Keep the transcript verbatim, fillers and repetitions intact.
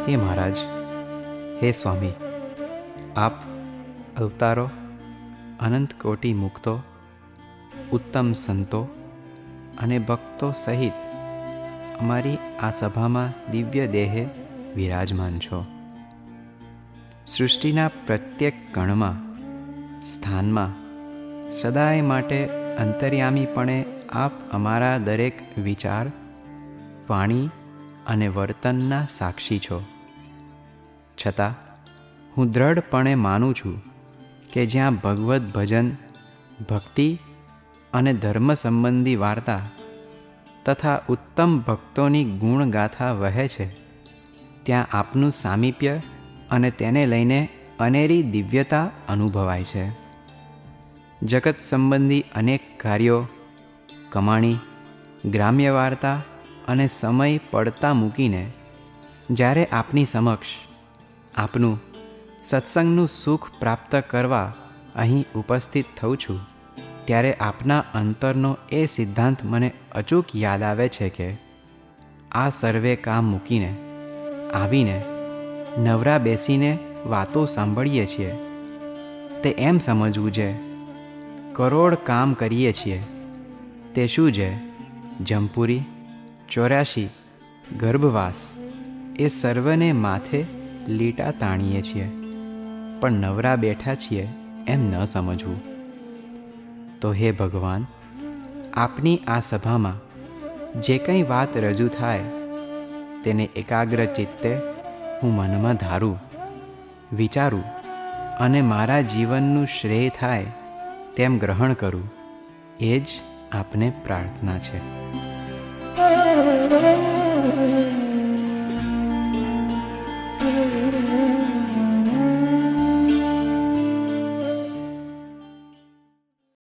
હે મહારાજ, હે સ્વામી, આપ અવતારો, અનંત કોટી મુક્તો, ઉત્તમ સંતો અને ભક્તો સહિત અમારી આ સભામાં દિવ્ય દેહે વિરાજમાન છો. સૃષ્ટિના પ્રત્યેક કણમાં, સ્થાનમાં સદાય માટે અંતર્યામીપણે આપ અમારા દરેક વિચાર, વાણી અને વર્તનના સાક્ષી છો. છતાં હું દ્રઢપણે માનું છું કે જ્યાં ભગવદ્ ભજન, ભક્તિ અને ધર્મ સંબંધી વાર્તા તથા ઉત્તમ ભક્તોની ગુણગાથા વહે છે, ત્યાં આપનું સામીપ્ય અને તેને લઈને અનેરી દિવ્યતા અનુભવાય છે. જગત સંબંધી અનેક કાર્યો, કમાણી, ગ્રામ્ય વાર્તા અને સમય પડતા મૂકીને જ્યારે આપની સમક્ષ આપનું સત્સંગનું સુખ પ્રાપ્ત કરવા અહીં ઉપસ્થિત થઉં છું, ત્યારે આપના અંતરનો એ સિદ્ધાંત મને અચૂક યાદ આવે છે કે આ સર્વે કામ મૂકીને આવીને નવરા બેસીને વાતો સાંભળીએ છીએ તે એમ સમજવું છે કરોડ કામ કરીએ છીએ તે શું છે જમપુરી, ચોર્યાસી, ગર્ભવાસ એ સર્વને માથે લીટા તાણીએ છીએ, પણ નવરા બેઠા છીએ એમ ન સમજવું. તો હે ભગવાન, આપની આ સભામાં જે કંઈ વાત રજૂ થાય તેને એકાગ્ર ચિત્તે હું મનમાં ધારું, વિચારું અને મારા જીવનનું શ્રેય થાય તેમ ગ્રહણ કરું, એ જ આપને પ્રાર્થના છે.